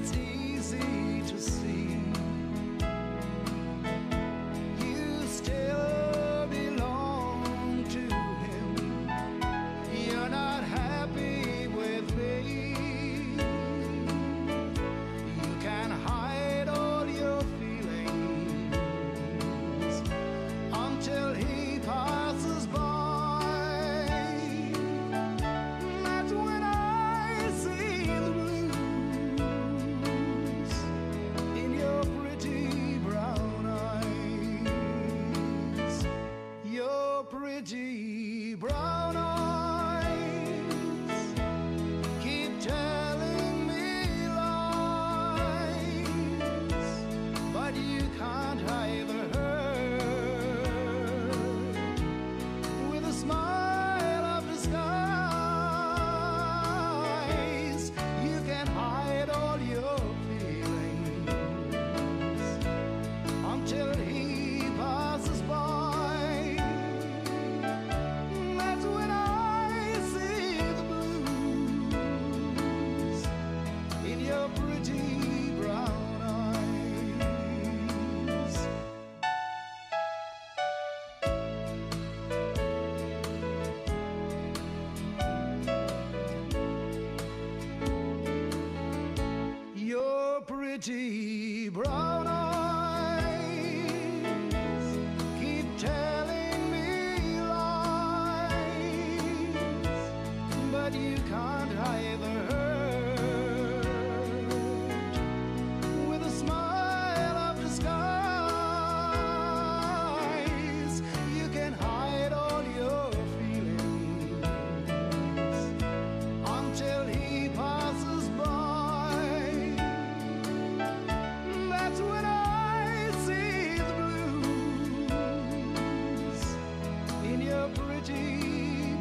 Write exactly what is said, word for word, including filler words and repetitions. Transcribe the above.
it's easy to see you still belong to him. You're not happy with me. You can hide all your feelings until he passes by. That's when I see the blues in your pretty brown eyes. Your pretty brown eyes keep telling me lies, but you can't hide the hurt with a smile of disguise. You can hide all your feelings until he passes by. That's when I see the blues in your pretty brown eyes. Your pretty brown eyes keep telling me lies, but you can't hide the hurt with a smile of disguise. You can hide all your feelings until he passes by. That's when I see the blues in your pretty